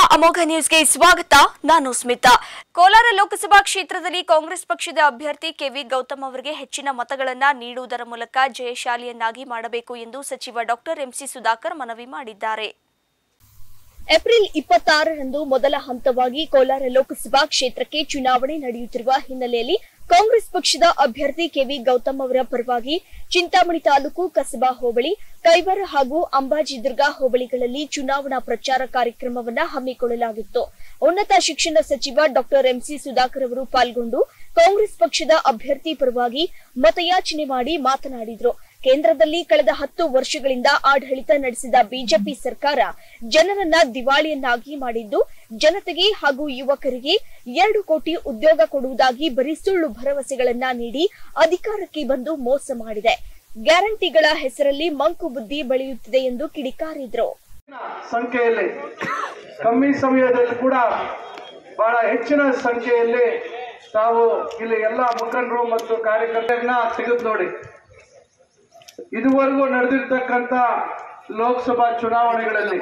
ಅಮೋಘ ನ್ಯೂಸ್ಗೆ ಸ್ವಾಗತ. ನಾನು ಸ್ಮಿತಾ. ಕೋಲಾರ ಲೋಕಸಭಾ ಕ್ಷೇತ್ರದಲ್ಲಿ ಕಾಂಗ್ರೆಸ್ ಪಕ್ಷದ ಅಭ್ಯರ್ಥಿ ಕೆವಿ ಗೌತಮ್ ಅವರಿಗೆ ಹೆಚ್ಚಿನ ಮತಗಳನ್ನು ನೀಡುವುದರ ಮೂಲಕ ಜಯಶಾಲಿಯನ್ನಾಗಿ ಮಾಡಬೇಕು ಎಂದು ಸಚಿವ ಡಾಕ್ಟರ್ ಎಂಸಿ ಸುಧಾಕರ್ ಮನವಿ ಮಾಡಿದ್ದಾರೆ. ಏಪ್ರಿಲ್ 26ರಂದು ಮೊದಲ ಹಂತವಾಗಿ ಕೋಲಾರ ಲೋಕಸಭಾ ಕ್ಷೇತ್ರಕ್ಕೆ ಚುನಾವಣೆ ನಡೆಯುತ್ತಿರುವ ಹಿನ್ನೆಲೆಯಲ್ಲಿ ಕಾಂಗ್ರೆಸ್ ಪಕ್ಷದ ಅಭ್ಯರ್ಥಿ ಕೆವಿ ಗೌತಮ್ ಅವರ ಪರವಾಗಿ ಚಿಂತಾಮಣಿ ತಾಲೂಕು ಕಸಬಾ ಹೋಬಳಿ, ಕೈವಾರ ಹಾಗೂ ಅಂಬಾಜಿದುರ್ಗ ಹೋಬಳಿಗಳಲ್ಲಿ ಚುನಾವಣಾ ಪ್ರಚಾರ ಕಾರ್ಯಕ್ರಮವನ್ನು ಹಮ್ಮಿಕೊಳ್ಳಲಾಗಿತ್ತು. ಉನ್ನತ ಶಿಕ್ಷಣ ಸಚಿವ ಡಾಕ್ಟರ್ ಎಂಸಿ ಸುಧಾಕರ್ ಅವರು ಪಾಲ್ಗೊಂಡು ಕಾಂಗ್ರೆಸ್ ಪಕ್ಷದ ಅಭ್ಯರ್ಥಿ ಪರವಾಗಿ ಮತಯಾಚನೆ ಮಾಡಿ ಮಾತನಾಡಿದರು. ಕೇಂದ್ರದಲ್ಲಿ ಕಳೆದ 10 ವರ್ಷಗಳಿಂದ ಆಡಳಿತ ನಡೆಸಿದ ಬಿಜೆಪಿ ಸರ್ಕಾರ ಜನರನ್ನ ದಿವಾಳಿಯನ್ನಾಗಿ ಮಾಡಿದ್ದು, ಜನತೆಗೆ ಹಾಗೂ ಯುವಕರಿಗೆ 2 ಕೋಟಿ ಉದ್ಯೋಗ ಕೊಡುವುದಾಗಿ ಬರೀ ಸುಳ್ಳು ಭರವಸೆಗಳನ್ನ ನೀಡಿ ಅಧಿಕಾರಕ್ಕೆ ಬಂದು ಮೋಸ ಮಾಡಿದೆ. ಗ್ಯಾರಂಟಿಗಳ ಹೆಸರಲ್ಲಿ ಮಂಕು ಬುದ್ಧಿ ಬೆಳೆಯುತ್ತಿದೆ ಎಂದು ಕಿಡಿಕಾರಿದ್ರು. ಸಂಖ್ಯೆಯಲ್ಲಿ ಕಮ್ಮಿ ಸಮಯದಲ್ಲಿ ಕೂಡ ಬಹಳ ಹೆಚ್ಚಿನ ಸಂಖ್ಯೆಯಲ್ಲಿ ತಾವು ಇಲ್ಲಿ ಎಲ್ಲ ಮುಖಂಡರು ಮತ್ತು ಕಾರ್ಯಕರ್ತರನ್ನ ತೆಗೆದು ನೋಡಿ. ಇದುವರೆಗೂ ನಡೆದಿರ್ತಕ್ಕಂಥ ಲೋಕಸಭಾ ಚುನಾವಣೆಗಳಲ್ಲಿ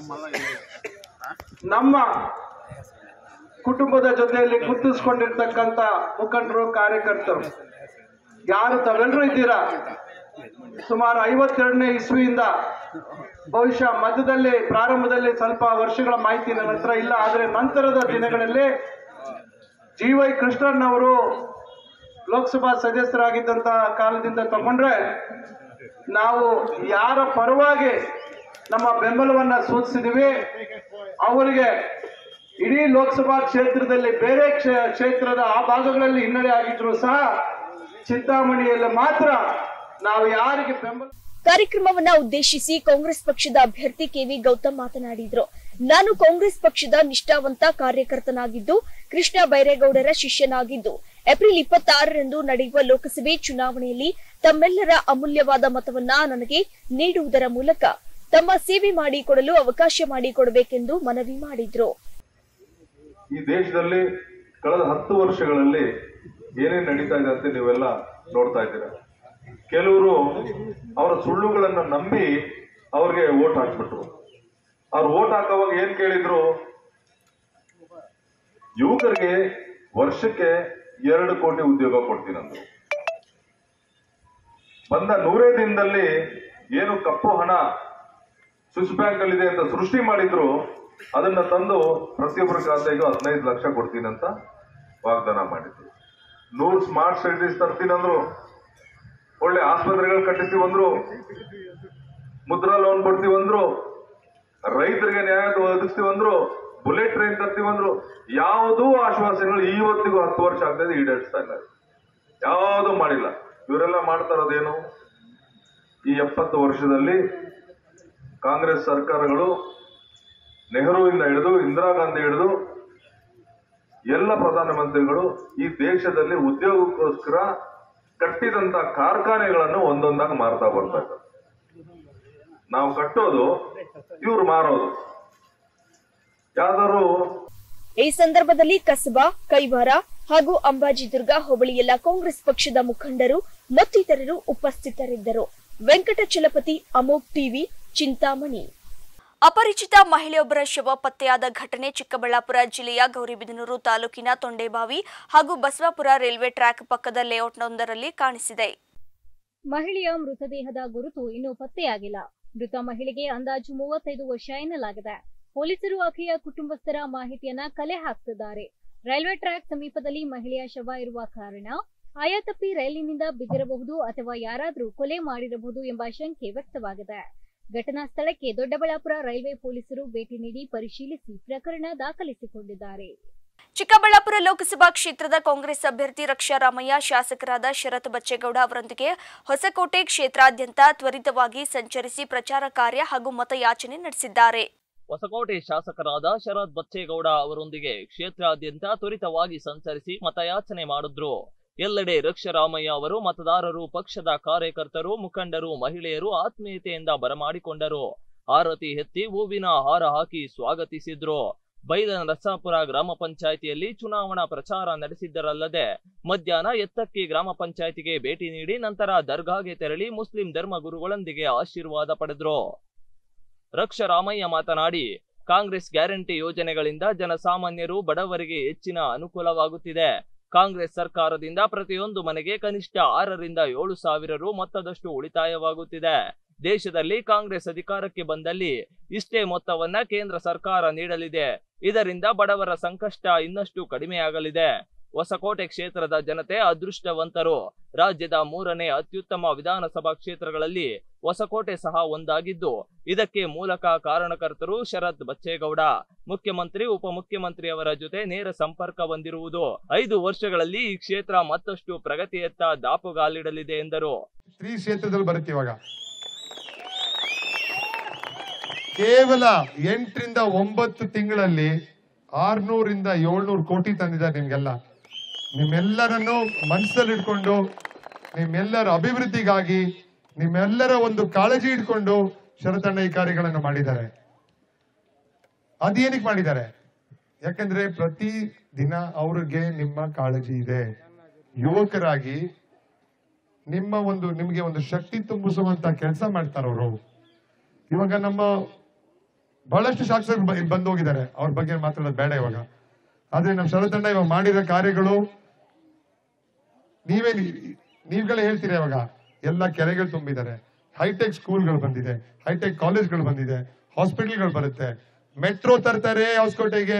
ನಮ್ಮ ಕುಟುಂಬದ ಜೊತೆಯಲ್ಲಿ ಗುರುತಿಸಿಕೊಂಡಿರ್ತಕ್ಕಂಥ ಮುಖಂಡರು, ಕಾರ್ಯಕರ್ತರು ಯಾರು ತಾವೆಲ್ಲರೂ ಇದ್ದೀರಾ, ಸುಮಾರು 52ನೇ ಇಸ್ವಿಯಿಂದ ಬಹುಶಃ ಮಧ್ಯದಲ್ಲಿ ಪ್ರಾರಂಭದಲ್ಲಿ ಸ್ವಲ್ಪ ವರ್ಷಗಳ ಮಾಹಿತಿ ನನ್ನ ಹತ್ರ ಇಲ್ಲ, ಆದರೆ ನಂತರದ ದಿನಗಳಲ್ಲಿ GY ಕೃಷ್ಣಣ್ಣವರು ಲೋಕಸಭಾ ಸದಸ್ಯರಾಗಿದ್ದಂತ ಕಾಲದಿಂದ ತಗೊಂಡ್ರೆ ನಾವು ಯಾರ ಪರವಾಗಿ ನಮ್ಮ ಬೆಂಬಲವನ್ನ ಸೂಚಿಸಿದೀವಿ ಅವರಿಗೆ ಇಡೀ ಲೋಕಸಭಾ ಕ್ಷೇತ್ರದಲ್ಲಿ ಬೇರೆ ಕ್ಷೇತ್ರದ ಆ ಭಾಗಗಳಲ್ಲಿ ಹಿನ್ನಡೆ ಆಗಿದ್ರು ಸಹ ಚಿಂತಾಮಣಿಯಲ್ಲಿ ಮಾತ್ರ ನಾವು ಯಾರಿಗೆ ಬೆಂಬಲ. ಕಾರ್ಯಕ್ರಮವನ್ನ ಉದ್ದೇಶಿಸಿ ಕಾಂಗ್ರೆಸ್ ಪಕ್ಷದ ಅಭ್ಯರ್ಥಿ ಕೆವಿ ಗೌತಮ್ ಮಾತನಾಡಿದ್ರು. ನಾನು ಕಾಂಗ್ರೆಸ್ ಪಕ್ಷದ ನಿಷ್ಠಾವಂತ ಕಾರ್ಯಕರ್ತನಾಗಿದ್ದು, ಕೃಷ್ಣ ಬೈರೇಗೌಡರ ಶಿಷ್ಯನಾಗಿದ್ದು, ಏಪ್ರಿಲ್ 26ರಂದು ನಡೆಯುವ ಲೋಕಸಭೆ ಚುನಾವಣೆಯಲ್ಲಿ ತಮ್ಮೆಲ್ಲರ ಅಮೂಲ್ಯವಾದ ಮತವನ್ನ ನನಗೆ ನೀಡುವುದರ ಮೂಲಕ ತಮ್ಮ ಸೇವೆ ಮಾಡಿಕೊಡಲು ಅವಕಾಶ ಮಾಡಿಕೊಡಬೇಕೆಂದು ಮನವಿ ಮಾಡಿದ್ರು. ಈ ದೇಶದಲ್ಲಿ ಕಳೆದ 10 ವರ್ಷಗಳಲ್ಲಿ ಏನೇನು ನಡೀತಾ ಇದೆ ಅಂತ ನೀವೆಲ್ಲ ನೋಡ್ತಾ ಇದ್ದೀರಾ. ಕೆಲವರು ಅವರ ಸುಳ್ಳುಗಳನ್ನ ನಂಬಿ ಅವ್ರಿಗೆ ವೋಟ್ ಹಾಕ್ಬಿಟ್ರು. ಅವ್ರು ವೋಟ್ ಹಾಕೋವಾಗ ಏನ್ ಕೇಳಿದ್ರು, ಯುವಕರಿಗೆ ವರ್ಷಕ್ಕೆ 2 ಕೋಟಿ ಉದ್ಯೋಗ ಕೊಡ್ತೀನಂದ್ರು. ಬಂದ 100 ದಿನದಲ್ಲಿ ಏನು ಕಪ್ಪು ಹಣ ಸ್ವಿಸ್ ಬ್ಯಾಂಕ್ ಅಲ್ಲಿ ಇದೆ ಅಂತ ಸೃಷ್ಟಿ ಮಾಡಿದ್ರು, ಅದನ್ನ ತಂದು ಪ್ರತಿಯೊಬ್ಬರ ಖಾತೆಗೂ 15 ಲಕ್ಷ ಕೊಡ್ತೀನಂತ ವಾಗ್ದಾನ ಮಾಡಿದ್ರು. 100 ಸ್ಮಾರ್ಟ್ ಸಿಟೀಸ್ ತರ್ತೀನಂದ್ರು, ಒಳ್ಳೆ ಆಸ್ಪತ್ರೆಗಳು ಕಟ್ಟಿಸ್ತೀವಂದ್ರು, ಮುದ್ರಾ ಲೋನ್ ಕೊಡ್ತೀವಂದ್ರು, ರೈತರಿಗೆ ನ್ಯಾಯ ಒದಗಿಸ್ತೀವಂದ್ರು, ಬುಲೆಟ್ ಟ್ರೈನ್ ತರ್ತೀವಂದ್ರು. ಯಾವುದೂ ಆಶ್ವಾಸನೆಗಳು ಇವತ್ತಿಗೂ 10 ವರ್ಷ ಆಗ್ತದೆ ಈಡೇರಿಸ್ತಾ ಇಲ್ಲ, ಯಾವುದೂ ಮಾಡಿಲ್ಲ. ಇವರೆಲ್ಲ ಮಾಡ್ತಾ ಇರೋದೇನು? ಈ 70 ವರ್ಷದಲ್ಲಿ ಕಾಂಗ್ರೆಸ್ ಸರ್ಕಾರಗಳು ನೆಹರುವಿಂದ ಹಿಡಿದು ಇಂದಿರಾ ಗಾಂಧಿ ಹಿಡಿದು ಎಲ್ಲ ಪ್ರಧಾನಮಂತ್ರಿಗಳು ಈ ದೇಶದಲ್ಲಿ ಉದ್ಯೋಗಕ್ಕೋಸ್ಕರ ಕಟ್ಟಿದಂತ ಕಾರ್ಖಾನೆಗಳನ್ನು ಒಂದೊಂದಾಗಿ ಮಾರ್ತಾ ಬರ್ತಾ ಇದ್ದಾರೆ. ನಾವು ಕಟ್ಟೋದು, ಇವ್ರು ಮಾರೋದು. ಯಾವ್ದಾದ್ರು ಈ ಸಂದರ್ಭದಲ್ಲಿ ಕಸಬಾ, ಕೈವಾರ ಹಾಗೂ ಅಂಬಾಜಿದುರ್ಗ ಹೋಬಳಿಯಲ್ಲ ಕಾಂಗ್ರೆಸ್ ಪಕ್ಷದ ಮುಖಂಡರು ಮತ್ತಿತರರು ಉಪಸ್ಥಿತರಿದ್ದರು. ವೆಂಕಟಚಲಪತಿ, ಅಮೋಘ್ ಟಿವಿ, ಚಿಂತಾಮಣಿ. ಅಪರಿಚಿತ ಮಹಿಳೆಯೊಬ್ಬರ ಶವ ಪತ್ತೆಯಾದ ಘಟನೆ ಚಿಕ್ಕಬಳ್ಳಾಪುರ ಜಿಲ್ಲೆಯ ಗೌರಿಬಿದನೂರು ತಾಲೂಕಿನ ತೊಂಡೇಬಾವಿ ಹಾಗೂ ಬಸವಾಪುರ ರೈಲ್ವೆ ಟ್ರ್ಯಾಕ್ ಪಕ್ಕದ ಲೇಔಟ್ನೊಂದರಲ್ಲಿ ಕಾಣಿಸಿದೆ. ಮಹಿಳೆಯ ಮೃತದೇಹದ ಗುರುತು ಇನ್ನೂ ಪತ್ತೆಯಾಗಿಲ್ಲ. ಮೃತ ಮಹಿಳೆಗೆ ಅಂದಾಜು 35 ವರ್ಷ ಎನ್ನಲಾಗಿದೆ. ಪೊಲೀಸರು ಆಕೆಯ ಕುಟುಂಬಸ್ಥರ ಮಾಹಿತಿಯನ್ನ ಕಲೆ ಹಾಕ್ತಿದ್ದಾರೆ. ರೈಲ್ವೆ ಟ್ರ್ಯಾಕ್ ಸಮೀಪದಲ್ಲಿ ಮಹಿಳೆಯ ಶವ ಇರುವ ಕಾರಣ ಆಯಾತಪ್ಪಿ ರೈಲಿನಿಂದ ಬಿದ್ದಿರಬಹುದು ಅಥವಾ ಯಾರಾದರೂ ಕೊಲೆ ಮಾಡಿರಬಹುದು ಎಂಬ ಶಂಕೆ ವ್ಯಕ್ತವಾಗಿದೆ. ಘಟನಾ ಸ್ಥಳಕ್ಕೆ ದೊಡ್ಡಬಳ್ಳಾಪುರ ರೈಲ್ವೆ ಪೊಲೀಸರು ಭೇಟಿ ನೀಡಿ ಪರಿಶೀಲಿಸಿ ಪ್ರಕರಣ ದಾಖಲಿಸಿಕೊಂಡಿದ್ದಾರೆ. ಚಿಕ್ಕಬಳ್ಳಾಪುರ ಲೋಕಸಭಾ ಕ್ಷೇತ್ರದ ಕಾಂಗ್ರೆಸ್ ಅಭ್ಯರ್ಥಿ ರಕ್ಷಾ ರಾಮಯ್ಯ ಶಾಸಕರಾದ ಶರತ್ ಬಚ್ಚೇಗೌಡ ಅವರೊಂದಿಗೆ ಹೊಸಕೋಟೆ ಕ್ಷೇತ್ರಾದ್ಯಂತ ತ್ವರಿತವಾಗಿ ಸಂಚರಿಸಿ ಪ್ರಚಾರ ಕಾರ್ಯ ಹಾಗೂ ಮತಯಾಚನೆ ನಡೆಸಿದ್ದಾರೆ. ಹೊಸಕೋಟೆ ಶಾಸಕರಾದ ಶರತ್ ಬಚ್ಚೇಗೌಡ ಅವರೊಂದಿಗೆ ಕ್ಷೇತ್ರಾದ್ಯಂತ ತ್ವರಿತವಾಗಿ ಸಂಚರಿಸಿ ಮತಯಾಚನೆ ಮಾಡಿದ್ರು. ಎಲ್ಲೆಡೆ ರಕ್ಷರಾಮಯ್ಯ ಅವರು ಮತದಾರರು, ಪಕ್ಷದ ಕಾರ್ಯಕರ್ತರು, ಮುಖಂಡರು, ಮಹಿಳೆಯರು ಆತ್ಮೀಯತೆಯಿಂದ ಬರಮಾಡಿಕೊಂಡರು. ಆರತಿ ಎತ್ತಿ ಹೂವಿನ ಹಾರ ಹಾಕಿ ಸ್ವಾಗತಿಸಿದ್ರು. ಬೈದನ ರಸಾಪುರ ಗ್ರಾಮ ಪಂಚಾಯಿತಿಯಲ್ಲಿ ಚುನಾವಣಾ ಪ್ರಚಾರ ನಡೆಸಿದ್ದರಲ್ಲದೆ ಮಧ್ಯಾಹ್ನ ಎತ್ತಕ್ಕಿ ಗ್ರಾಮ ಪಂಚಾಯಿತಿಗೆ ಭೇಟಿ ನೀಡಿ ನಂತರ ದರ್ಗಾಗೆ ತೆರಳಿ ಮುಸ್ಲಿಂ ಧರ್ಮ ಗುರುಗಳೊಂದಿಗೆ ಆಶೀರ್ವಾದ ಪಡೆದ್ರು. ರಕ್ಷರಾಮಯ್ಯ ಮಾತನಾಡಿ, ಕಾಂಗ್ರೆಸ್ ಗ್ಯಾರಂಟಿ ಯೋಜನೆಗಳಿಂದ ಜನಸಾಮಾನ್ಯರು ಬಡವರಿಗೆ ಹೆಚ್ಚಿನ ಅನುಕೂಲವಾಗುತ್ತಿದೆ. ಕಾಂಗ್ರೆಸ್ ಸರ್ಕಾರದಿಂದ ಪ್ರತಿಯೊಂದು ಮನೆಗೆ ಕನಿಷ್ಠ 6 ರಿಂದ 7 ಸಾವಿರ ರು ಮೊತ್ತದಷ್ಟು ಉಳಿತಾಯವಾಗುತ್ತಿದೆ. ದೇಶದಲ್ಲಿ ಕಾಂಗ್ರೆಸ್ ಅಧಿಕಾರಕ್ಕೆ ಬಂದಲ್ಲಿ ಇಷ್ಟೇ ಮೊತ್ತವನ್ನ ಕೇಂದ್ರ ಸರ್ಕಾರ ನೀಡಲಿದೆ. ಇದರಿಂದ ಬಡವರ ಸಂಕಷ್ಟ ಇನ್ನಷ್ಟು ಕಡಿಮೆಯಾಗಲಿದೆ. ಹೊಸಕೋಟೆ ಕ್ಷೇತ್ರದ ಜನತೆ ಅದೃಷ್ಟವಂತರು. ರಾಜ್ಯದ 3ನೇ ಅತ್ಯುತ್ತಮ ವಿಧಾನಸಭಾ ಕ್ಷೇತ್ರಗಳಲ್ಲಿ ಹೊಸಕೋಟೆ ಸಹ ಒಂದಾಗಿದ್ದು, ಇದಕ್ಕೆ ಮೂಲಕ ಕಾರಣಕರ್ತರು ಶರತ್ ಬಚ್ಚೇಗೌಡ. ಮುಖ್ಯಮಂತ್ರಿ ಉಪಮುಖ್ಯಮಂತ್ರಿಯವರ ಜೊತೆ ನೇರ ಸಂಪರ್ಕ ಹೊಂದಿರುವುದು 5 ವರ್ಷಗಳಲ್ಲಿ ಈ ಕ್ಷೇತ್ರ ಮತ್ತಷ್ಟು ಪ್ರಗತಿಯತ್ತ ದಾಪುಗಾಲಿಡಲಿದೆ ಎಂದರು. ಈ ಕ್ಷೇತ್ರದಲ್ಲಿ ಬರುತ್ತೆ ಇವಾಗ ಕೇವಲ 8 ರಿಂದ 9 ತಿಂಗಳಲ್ಲಿ 600 ರಿಂದ 700 ಕೋಟಿ ತಂದಿದ್ದಾರೆ. ನಿಮ್ಗೆಲ್ಲ ನಿಮ್ಮೆಲ್ಲರನ್ನು ಮನಸ್ಸಲ್ಲಿ ಇಟ್ಕೊಂಡು ನಿಮ್ಮೆಲ್ಲರ ಅಭಿವೃದ್ಧಿಗಾಗಿ ನಿಮ್ಮೆಲ್ಲರ ಒಂದು ಕಾಳಜಿ ಇಟ್ಕೊಂಡು ಶರತಣ್ಣ ಈ ಕಾರ್ಯಗಳನ್ನು ಮಾಡಿದ್ದಾರೆ. ಅದೇನಕ್ಕೆ ಮಾಡಿದ್ದಾರೆ? ಯಾಕಂದ್ರೆ ಪ್ರತಿ ದಿನ ಅವ್ರಿಗೆ ನಿಮ್ಮ ಕಾಳಜಿ ಇದೆ. ಯುವಕರಾಗಿ ನಿಮಗೆ ಒಂದು ಶಕ್ತಿ ತುಂಬಿಸುವಂತ ಕೆಲಸ ಮಾಡ್ತಾರೆ ಅವರು. ಇವಾಗ ನಮ್ಮ ಬಹಳಷ್ಟು ಶಾಸಕರು ಬಂದು ಹೋಗಿದ್ದಾರೆ, ಅವ್ರ ಬಗ್ಗೆ ಮಾತಾಡೋದು ಬೇಡ ಇವಾಗ. ಆದ್ರೆ ನಮ್ಮ ಶರತಣ್ಣ ಇವಾಗ ಮಾಡಿರೋ ಕಾರ್ಯಗಳು ನೀವುಗಳೇ ಹೇಳ್ತೀರಾ. ಇವಾಗ ಎಲ್ಲ ಕೆರೆಗಳು ತುಂಬಿದ್ದಾರೆ, ಹೈಟೆಕ್ ಸ್ಕೂಲ್ಗಳು ಬಂದಿದೆ, ಹೈಟೆಕ್ ಕಾಲೇಜ್ಗಳು ಬಂದಿದೆ, ಹಾಸ್ಪಿಟಲ್ಗಳು ಬರುತ್ತೆ, ಮೆಟ್ರೋ ತರ್ತಾರೆ ಹೊಸಕೋಟೆಗೆ.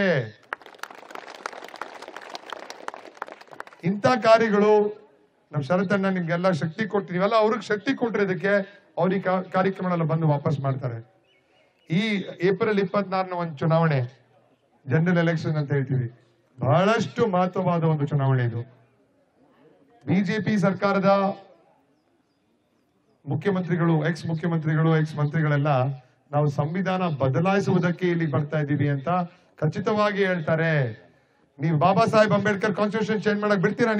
ಇಂಥ ಕಾರ್ಯಗಳು ನಮ್ಮ ಶರತಣ್ಣ ನಿಮ್ಗೆಲ್ಲ ಶಕ್ತಿ ಕೊಟ್ಟು ನೀವೆಲ್ಲ ಅವ್ರಿಗೆ ಶಕ್ತಿ ಕೊಟ್ಟಿರೋದಕ್ಕೆ ಅವ್ರಿಗೆ ಕಾರ್ಯಕ್ರಮಗಳೆಲ್ಲ ಬಂದು ವಾಪಸ್ ಮಾಡ್ತಾರೆ. ಈ ಏಪ್ರಿಲ್ 24ನ ಒಂದು ಚುನಾವಣೆ, ಜನರಲ್ ಎಲೆಕ್ಷನ್ ಅಂತ ಹೇಳ್ತೀವಿ, ಬಹಳಷ್ಟು ಮಹತ್ವವಾದ ಒಂದು ಚುನಾವಣೆ ಇದು. ಬಿಜೆಪಿ ಸರ್ಕಾರದ ಮುಖ್ಯಮಂತ್ರಿಗಳು, ಎಕ್ಸ್ ಮಂತ್ರಿಗಳೆಲ್ಲ ನಾವು ಸಂವಿಧಾನ ಬದಲಾಯಿಸುವುದಕ್ಕೆ ಇಲ್ಲಿ ಬರ್ತಾ ಇದ್ದೀವಿ ಅಂತ ಖಚಿತವಾಗಿ ಹೇಳ್ತಾರೆ. ನೀವು ಬಾಬಾ ಸಾಹೇಬ್ ಅಂಬೇಡ್ಕರ್ ಕಾನ್ಸ್ಟಿಟ್ಯೂಷನ್ ಚೇಂಜ್ ಮಾಡಕ್ ಬಿಡ್ತೀರಾ?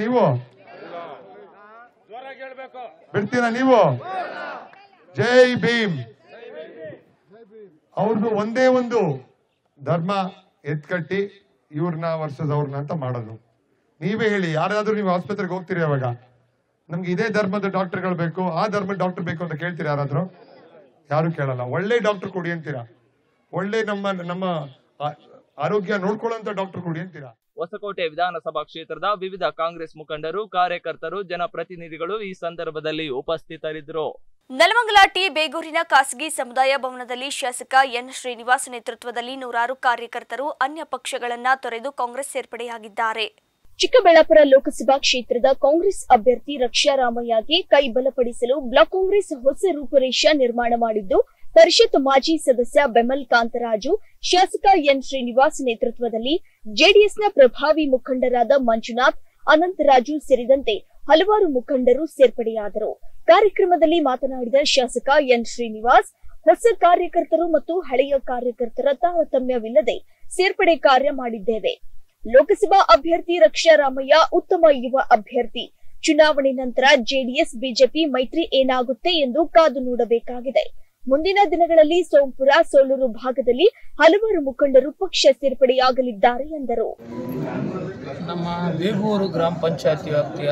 ಬಿಡ್ತೀರಾ ನೀವು? ಜೈ ಭೀಮ್. ಅವ್ರದ್ದು ಒಂದೇ ಒಂದು ಧರ್ಮ ಎತ್ಕಟ್ಟಿ ಇವ್ರನ್ನ ವರ್ಸಸ್ ಅವ್ರನ್ನ ಅಂತ ಮಾಡೋದು. ನೀವೇ ಹೇಳಿ, ಯಾರಾದ್ರೂ ನೀವು ಆಸ್ಪತ್ರೆಗೆ ಹೋಗ್ತೀರಿ, ಅವಾಗ ನಮ್ಗೆ ಇದೇ ಧರ್ಮದ ಡಾಕ್ಟರ್ಗಳು ಬೇಕು, ಆ ಧರ್ಮದ ಡಾಕ್ಟರ್ ಬೇಕು ಅಂತ ಕೇಳ್ತೀರಾ? ಯಾರು ಕೇಳಲ್ಲ. ಒಳ್ಳೆ ಡಾಕ್ಟರ್ ಕೊಡಿ ಅಂತೀರಾ, ಒಳ್ಳೆ ನಮ್ಮ ಆರೋಗ್ಯ ನೋಡ್ಕೊಳ್ಳುವಂತ ಡಾಕ್ಟರ್ ಕೊಡಿ ಅಂತೀರಾ. ಹೊಸಕೋಟೆ ವಿಧಾನಸಭಾ ಕ್ಷೇತ್ರದ ವಿವಿಧ ಕಾಂಗ್ರೆಸ್ ಮುಖಂಡರು, ಕಾರ್ಯಕರ್ತರು, ಜನಪ್ರತಿನಿಧಿಗಳು ಈ ಸಂದರ್ಭದಲ್ಲಿ ಉಪಸ್ಥಿತರಿದ್ದರು. ನೆಲಮಂಗಲ ಟಿ ಬೇಗೂರಿನ ಖಾಸಗಿ ಸಮುದಾಯ ಭವನದಲ್ಲಿ ಶಾಸಕ ಎನ್ ಶ್ರೀನಿವಾಸ್ ನೇತೃತ್ವದಲ್ಲಿ ನೂರಾರು ಕಾರ್ಯಕರ್ತರು ಅನ್ಯ ಪಕ್ಷಗಳನ್ನ ತೊರೆದು ಕಾಂಗ್ರೆಸ್ ಸೇರ್ಪಡೆಯಾಗಿದ್ದಾರೆ. ಚಿಕ್ಕಬಳ್ಳಾಪುರ ಲೋಕಸಭಾ ಕ್ಷೇತ್ರದ ಕಾಂಗ್ರೆಸ್ ಅಭ್ಯರ್ಥಿ ರಕ್ಷಾ ರಾಮಯ್ಯಗೆ ಕೈ ಬಲಪಡಿಸಲು ಬ್ಲಾಕ್ ಕಾಂಗ್ರೆಸ್ ಹೊಸ ರೂಪುರೇಷೆ ನಿರ್ಮಾಣ ಮಾಡಿದ್ದು, ಪರಿಷತ್ ಮಾಜಿ ಸದಸ್ಯ ಬೆಮಲ್ ಕಾಂತರಾಜು, ಶಾಸಕ ಎನ್ ಶ್ರೀನಿವಾಸ್ ನೇತೃತ್ವದಲ್ಲಿ ಜೆಡಿಎಸ್ನ ಪ್ರಭಾವಿ ಮುಖಂಡರಾದ ಮಂಜುನಾಥ್, ಅನಂತರಾಜು ಸೇರಿದಂತೆ ಹಲವಾರು ಮುಖಂಡರು ಸೇರ್ಪಡೆಯಾದರು. ಕಾರ್ಯಕ್ರಮದಲ್ಲಿ ಮಾತನಾಡಿದ ಶಾಸಕ ಎನ್ ಶ್ರೀನಿವಾಸ್, ಹೊಸ ಕಾರ್ಯಕರ್ತರು ಮತ್ತು ಹಳೆಯ ಕಾರ್ಯಕರ್ತರ ತಾರತಮ್ಯವಿಲ್ಲದೆ ಸೇರ್ಪಡೆ ಕಾರ್ಯ ಮಾಡಿದ್ದೇವೆ. ಲೋಕಸಭಾ ಅಭ್ಯರ್ಥಿ ರಕ್ಷಾ ರಾಮಯ್ಯ ಉತ್ತಮ ಯುವ ಅಭ್ಯರ್ಥಿ. ಚುನಾವಣೆ ನಂತರ ಜೆಡಿಎಸ್ ಬಿಜೆಪಿ ಮೈತ್ರಿ ಏನಾಗುತ್ತೆ ಎಂದು ಕಾದು ನೋಡಬೇಕಾಗಿದೆ. ಮುಂದಿನ ದಿನಗಳಲ್ಲಿ ಸೋಂಪುರ, ಸೋಲೂರು ಭಾಗದಲ್ಲಿ ಹಲವಾರು ಮುಖಂಡರು ಪಕ್ಷ ಸೇರ್ಪಡೆಯಾಗಲಿದ್ದಾರೆ ಎಂದರು. ನಮ್ಮ ಬೇಗೂರು ಗ್ರಾಮ ಪಂಚಾಯತಿ ವ್ಯಾಪ್ತಿಯ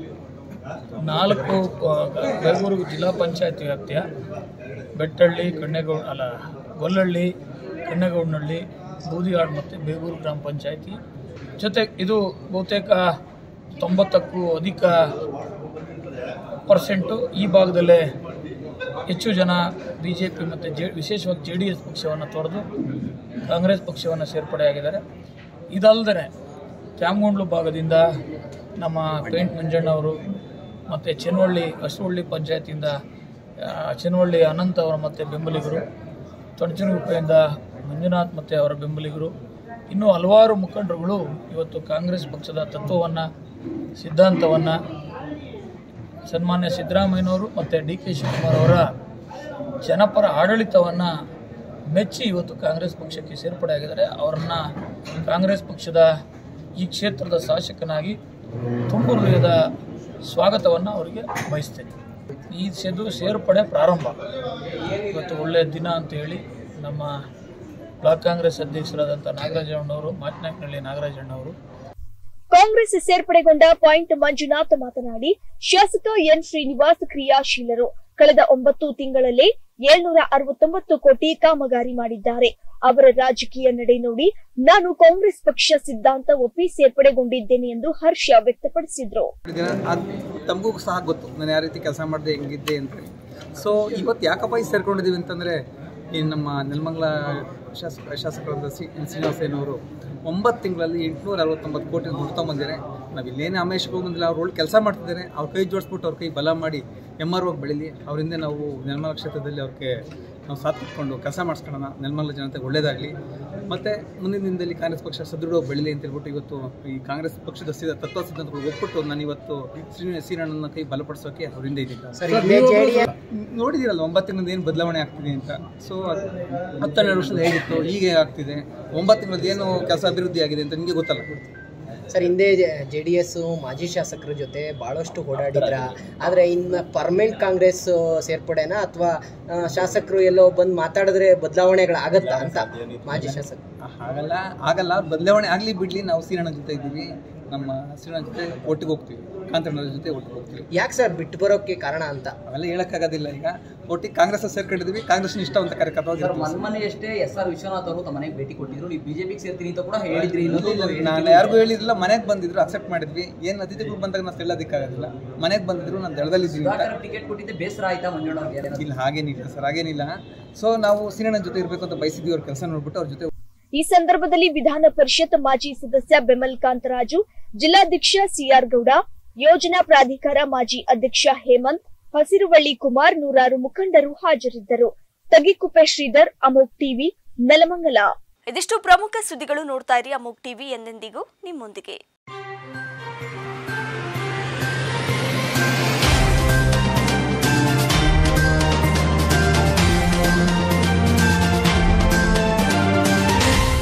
4 ಬೇಗೂರು ಜಿಲ್ಲಾ ಪಂಚಾಯತಿ ವ್ಯಾಪ್ತಿಯ ಬೆಟ್ಟಳ್ಳಿ, ಗೊಲ್ಲಹಳ್ಳಿ, ಕಣ್ಣೇಗೌಡನಹಳ್ಳಿ, ಬೂದಿಯಾಡ್ ಮತ್ತು ಬೇಗೂರು ಗ್ರಾಮ ಪಂಚಾಯತಿ ಜೊತೆ ಇದು ಬಹುತೇಕ 90ಕ್ಕೂ ಅಧಿಕ % ಈ ಭಾಗದಲ್ಲೇ ಹೆಚ್ಚು ಜನ ಬಿಜೆಪಿ ಮತ್ತು ವಿಶೇಷವಾಗಿ ಜೆಡಿಎಸ್ ಪಕ್ಷವನ್ನು ತೊರೆದು ಕಾಂಗ್ರೆಸ್ ಪಕ್ಷವನ್ನು ಸೇರ್ಪಡೆಯಾಗಿದ್ದಾರೆ. ಇದಲ್ಲದೆ ತ್ಯಾಮಗೊಂಡ್ಲು ಭಾಗದಿಂದ ನಮ್ಮ ಪೇಂಟ್ ಮಂಜಣ್ಣವರು ಮತ್ತು ಚೆನ್ನವಳ್ಳಿ, ಹಸುವಳ್ಳಿ ಪಂಚಾಯತಿಯಿಂದ ಚೆನ್ನವಳ್ಳಿ ಅನಂತ್ ಅವರ ಮತ್ತು ಬೆಂಬಲಿಗರು, ತೊಣಚನಗುಪ್ಪೆಯಿಂದ ಮಂಜುನಾಥ್ ಮತ್ತು ಅವರ ಬೆಂಬಲಿಗರು, ಇನ್ನೂ ಹಲವಾರು ಮುಖಂಡರುಗಳು ಇವತ್ತು ಕಾಂಗ್ರೆಸ್ ಪಕ್ಷದ ತತ್ವವನ್ನು, ಸಿದ್ಧಾಂತವನ್ನು, ಸನ್ಮಾನ್ಯ ಸಿದ್ದರಾಮಯ್ಯನವರು ಮತ್ತು ಡಿ.ಕೆ. ಶಿವಕುಮಾರ್ ಅವರ ಜನಪರ ಆಡಳಿತವನ್ನು ಮೆಚ್ಚಿ ಇವತ್ತು ಕಾಂಗ್ರೆಸ್ ಪಕ್ಷಕ್ಕೆ ಸೇರ್ಪಡೆಯಾಗಿದ್ದಾರೆ. ಅವರನ್ನು ಕಾಂಗ್ರೆಸ್ ಪಕ್ಷದ ಈ ಕ್ಷೇತ್ರದ ಶಾಸಕನಾಗಿ ತುಂಬು ಹೃದಯದ ಸ್ವಾಗತವನ್ನು ಅವರಿಗೆ ಬಯಸ್ತೇನೆ. ಈ ಸೇರ್ಪಡೆ ಪ್ರಾರಂಭ ಇವತ್ತು ಒಳ್ಳೆಯ ದಿನ ಅಂತ ಹೇಳಿ ನಮ್ಮ ಬ್ಲಾಕ್ ಕಾಂಗ್ರೆಸ್ ಅಧ್ಯಕ್ಷರಾದಂಥ ನಾಗರಾಜಣ್ಣವರು, ಮಾಚನಾಯಕನಹಳ್ಳಿ ನಾಗರಾಜಣ್ಣವರು. ಕಾಂಗ್ರೆಸ್ ಸೇರ್ಪಡೆಗೊಂಡ ಪಾಯಿಂಟ್ ಮಂಜುನಾಥ್ ಮಾತನಾಡಿ, ಶಾಸಕ ಎನ್ ಶ್ರೀನಿವಾಸ್ ಕ್ರಿಯಾಶೀಲರು. ಕಳೆದ 9 ತಿಂಗಳಲ್ಲೇ 769 ಕೋಟಿ ಕಾಮಗಾರಿ ಮಾಡಿದ್ದಾರೆ. ಅವರ ರಾಜಕೀಯ ನಡೆ ನೋಡಿ ನಾನು ಕಾಂಗ್ರೆಸ್ ಪಕ್ಷ ಸಿದ್ಧಾಂತ ಒಪ್ಪಿ ಸೇರ್ಪಡೆಗೊಂಡಿದ್ದೇನೆ ಎಂದು ಹರ್ಷ ವ್ಯಕ್ತಪಡಿಸಿದ್ರು. ತಮಗೂ ಸಹ ಗೊತ್ತು ನಾನು ಯಾವ ರೀತಿ ಕೆಲಸ ಮಾಡಿದೆ ಹೆಂಗಿದ್ದೆ ಅಂತ. ಸೊ ಇವತ್ತು ಯಾಕಪ್ಪ ಸೇರ್ಕೊಂಡಿದ್ದೀವಿ ಅಂತಂದರೆ ಈ ನಮ್ಮ ನೆಲಮಂಗಲ ಶಾಸಕರಾದ ಶ್ರೀನಿವಾಸಯ್ಯನವರು 9 ತಿಂಗಳಲ್ಲಿ 869 ಕೋಟಿ ದುಡ್ಡು ತೊಗೊಂಬಂದಿದ್ದಾರೆ. ನಾವು ಇಲ್ಲೇನೇ ಆಮೇಶಕ್ಕೆ ಹೋಗಿ ಅವ್ರ ಒಳ್ಳೆ ಕೆಲಸ ಮಾಡ್ತಿದ್ದಾರೆ. ಅವ್ರ ಕೈ ಜೋಡಿಸ್ಬಿಟ್ಟು ಅವ್ರ ಕೈ ಬಲ ಮಾಡಿ MRO ಬೆಳೀಲಿ, ಅವರಿಂದ ನಾವು ನೆಲಮಂಗಲ ಕ್ಷೇತ್ರದಲ್ಲಿ ಅವ್ರಿಗೆ ನಾವು ಸಾಥ್ ಕೊಟ್ಕೊಂಡು ಕೆಲಸ ಮಾಡಿಸ್ಕೊಳ್ಳೋಣ, ನೆಲಮಂಗಲ ಜನತೆಗೆ ಒಳ್ಳೇದಾಗಲಿ, ಮತ್ತು ಮುಂದಿನ ದಿನದಲ್ಲಿ ಕಾಂಗ್ರೆಸ್ ಪಕ್ಷ ಸದೃಢವಾಗಿ ಬೆಳೀಲಿ ಅಂತ ಹೇಳ್ಬಿಟ್ಟು ಇವತ್ತು ಈ ಕಾಂಗ್ರೆಸ್ ಪಕ್ಷದ ತತ್ವ ಸಿದ್ಧಾಂತಗಳು ಒಪ್ಪಿಟ್ಟು ನಾನು ಇವತ್ತು ಶ್ರೀರಣ್ಣನ ಕೈ ಬಲಪಡಿಸೋಕೆ ಅವರಿಂದ ಇದ್ದೀನಿ. ನೋಡಿದಿರಲ್ಲ 9 ತಿಂಗಳಲ್ಲಿ ಏನು ಬದಲಾವಣೆ ಆಗ್ತಿದೆ ಅಂತ. ಸೊ 10-12 ವರ್ಷದಲ್ಲಿ ಹೇಗಿತ್ತು, ಈಗ ಆಗ್ತಿದೆ, 9 ತಿಂಗಳಲ್ಲಿ ಏನು ಕೆಲಸ ಅಭಿವೃದ್ಧಿ ಆಗಿದೆ ಅಂತ ನಿಮಗೆ ಗೊತ್ತಲ್ಲ ಸರ್. ಹಿಂದೆ JDS ಮಾಜಿ ಶಾಸಕರ ಜೊತೆ ಭಾಳಷ್ಟು ಓಡಾಡಿದ್ರ, ಆದರೆ ಇನ್ನು ಪರ್ಮನೆಂಟ್ ಕಾಂಗ್ರೆಸ್ ಸೇರ್ಪಡೆನಾ ಅಥವಾ ಶಾಸಕರು ಎಲ್ಲೋ ಬಂದು ಮಾತಾಡಿದ್ರೆ ಬದಲಾವಣೆಗಳಾಗತ್ತಾ ಅಂತ ಮಾಜಿ ಶಾಸಕರು? ಆಗಲ್ಲ ಬದಲಾವಣೆ ಆಗಲಿ ಬಿಡಲಿ, ನಾವು ಶ್ರೀರಣ್ಣ ಜೊತೆ ಇದ್ದೀವಿ, ನಮ್ಮ ಶ್ರೀರಣ್ಣ ಜೊತೆ ಒಟ್ಟಿಗೆ ಹೋಗ್ತೀವಿ, ಕಾಂತಣ್ಣವ್ರ ಜೊತೆ ಒಟ್ಟಿಗೆ ಹೋಗ್ತೀವಿ. ಯಾಕೆ ಸರ್ ಬಿಟ್ಟು ಬರೋಕ್ಕೆ ಕಾರಣ ಅಂತ? ಅವೆಲ್ಲ ಹೇಳೋಕ್ಕಾಗೋದಿಲ್ಲ. ಈಗ ಒಟ್ಟಿಗೆ ಕಾಂಗ್ರೆಸ್ ಸೇರ್ಕೊಂಡಿದ್ದೀವಿ, ಕಾಂಗ್ರೆಸ್ ಇಷ್ಟವಂತ ಕಾರ್ಯಕರ್ತರು. ಮೊನ್ನೆಯಷ್ಟೇ SR ವಿಶ್ವನಾಥ್ ಅವರು ತಮ್ಮ ಮನೆಗೆ ಭೇಟಿ ಕೊಟ್ಟಿದ್ರು, ನೀವು ಬಿಜೆಪಿಗೆ ಸೇರ್ತೀನಿ ಅಂತ ಕೂಡ ಹೇಳಿದ್ರಿ. ನಾನು ಯಾರಿಗೂ ಹೇಳಿದ್ರಿಲ್ಲ, ಮನೆಗೆ ಬಂದಿದ್ರು, ಅಕ್ಸೆಪ್ಟ್ ಮಾಡಿದ್ವಿ. ಏನು ಅತಿಥಿಗಳು ಬಂದಾಗ ನಾವು ಹೇಳೋದಕ್ಕಾಗೋದಿಲ್ಲ. ಮನೆಗೆ ಬಂದಿದ್ರು, ನಾನು ದಳದಲ್ಲಿದ್ದೀನಿ. ಟಿಕೆಟ್ ಕೊಟ್ಟಿದ್ದೆ ಬೇಸರ ಆಯ್ತಾ ಮಂಜುಳವ್ರಿಗೆ? ಇಲ್ಲ, ಹಾಗೇನಿಲ್ಲ ಸರ್, ಹಾಗೇನಿಲ್ಲ. ಸೊ ನಾವು ಶ್ರೀರಣ್ಣ ಜೊತೆ ಇರಬೇಕು ಅಂತ ಬಯಸಿದ್ವಿ. ಅವ್ರ ಕೆಲಸ ನೋಡ್ಬಿಟ್ಟು ಅವ್ರ ಜೊತೆ. ಈ ಸಂದರ್ಭದಲ್ಲಿ ವಿಧಾನ ಪರಿಷತ್ ಮಾಜಿ ಸದಸ್ಯ ಬೆಮಲ್ ಕಾಂತರಾಜು, ಜಿಲ್ಲಾಧ್ಯಕ್ಷ CR ಗೌಡ, ಯೋಜನಾ ಪ್ರಾಧಿಕಾರ ಮಾಜಿ ಅಧ್ಯಕ್ಷ ಹೇಮಂತ್, ಹಸಿರುವಳ್ಳಿ ಕುಮಾರ್, ನೂರಾರು ಮುಖಂಡರು ಹಾಜರಿದ್ದರು. ತಗಿಕುಪ್ಪೆ ಶ್ರೀಧರ್, ಅಮೋಕ್ ಟಿವಿ, ನೆಲಮಂಗಲ. ಇದಿಷ್ಟು ಪ್ರಮುಖ ಸುದ್ದಿಗಳು. ನೋಡ್ತಾ ಇರಿ ಅಮೋಕ್ ಟಿವಿ, ಎಂದೆಂದಿಗೂ ನಿಮ್ಮೊಂದಿಗೆ.